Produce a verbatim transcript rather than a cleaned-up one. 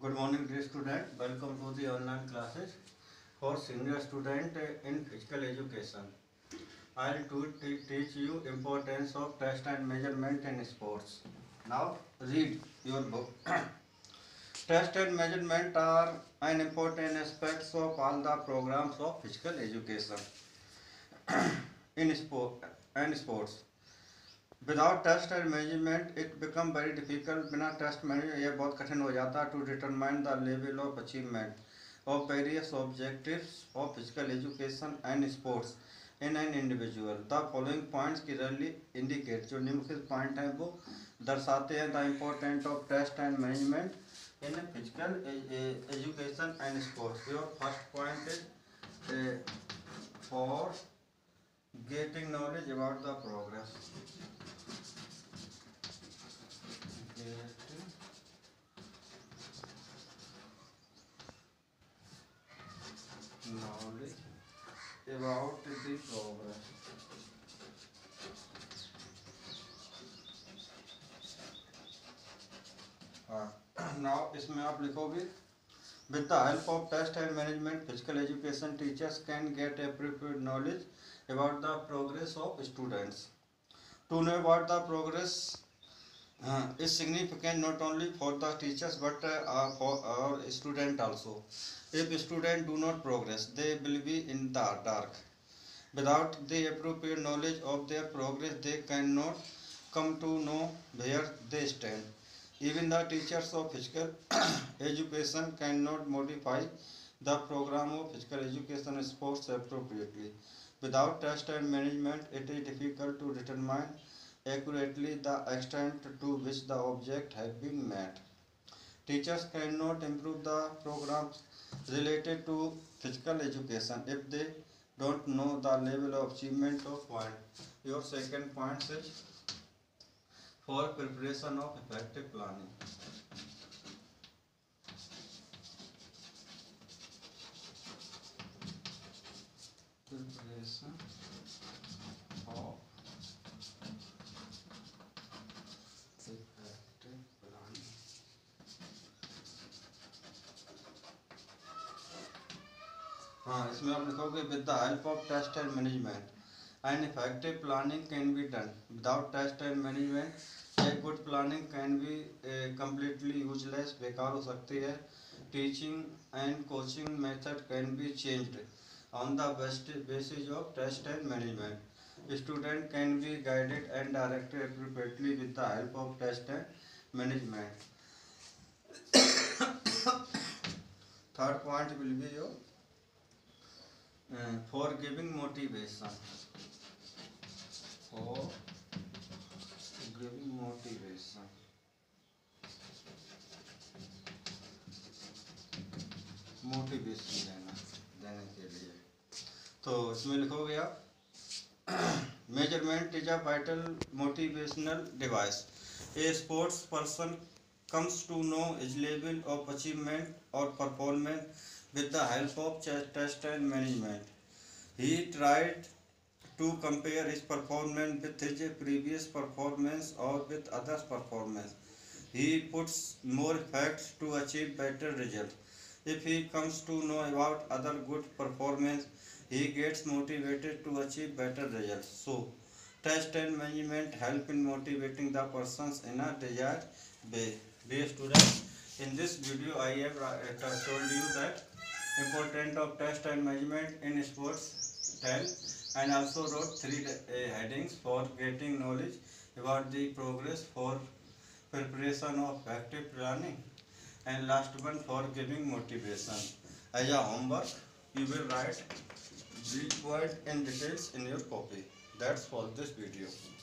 Good morning, dear student. Welcome to the online classes for senior student in physical education. I'll to te- teach you importance of test and measurement in sports. Now read your book. Test and measurement are an important aspects of all the programs of physical education in sport and sports. Without test and management it become very difficult. बिना test manage ये बहुत कठिन हो जाता है to determine the level of achievement of various objectives of physical education and sports in an individual. The following points clearly indicate, जो निम्नलिखित point हैं वो दर्शाते हैं the important of test and management in physical education and sports. Your first point is for getting knowledge about the progress. Knowledge about the progress. Now इसमें आप लिखोगे with the help of test and management physical education teachers can get appropriate knowledge about the progress of students. To know about the progress uh, is significant not only for the teachers but uh, for our student also. If students do not progress, they will be in the dark. Without the appropriate knowledge of their progress, they cannot come to know where they stand. Even the teachers of physical education cannot modify the program of physical education and sports appropriately. Without test and management, it is difficult to determine accurately the extent to which the object has been met. Teachers cannot improve the programs related to physical education if they don't know the level of achievement of point. Your second point is for preparation of effective planning. Preparation of effective planning. हाँ, इसमें आप लिखोगे with the help of test and management and effective planning can be done. Without test and management a good planning can be completely useless, बेकार हो सकती है. Teaching and coaching method can be changed on the best basis of test and management. Student can be guided and directed appropriately with the help of test and management. Third point will be your Uh, for giving motivation. For giving motivation. Motivation देना देने के लिए तो इसमें लिखोगे आप measurement is a vital motivational device. A sports person comes to know his level of achievement or performance with the help of test and management. He tried to compare his performance with his previous performance or with others' performance. He puts more effort to achieve better results. If he comes to know about other good performance, he gets motivated to achieve better results. So, test and management help in motivating the persons in a desired way. Dear students, in this video I have uh, told you that important of test and measurement in sports ten, and also wrote three uh, headings for getting knowledge about the progress, for preparation of effective planning, and last one for giving motivation. As a homework, you will write these points in details in your copy. That's for this video.